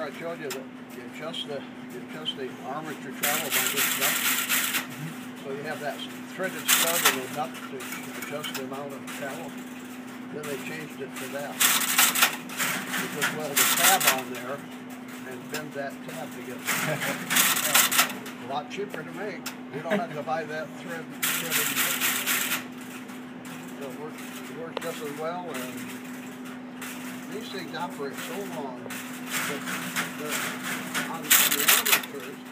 remember I showed you that you adjust the armature travel by this nut. So you have that threaded stud and a nut to adjust the amount of travel. Then they changed it to that. You just weld a tab on there and bend that tab together. A lot cheaper to make. You don't have to buy that thread. So it works just as well. And these things operate so long that on the armatures,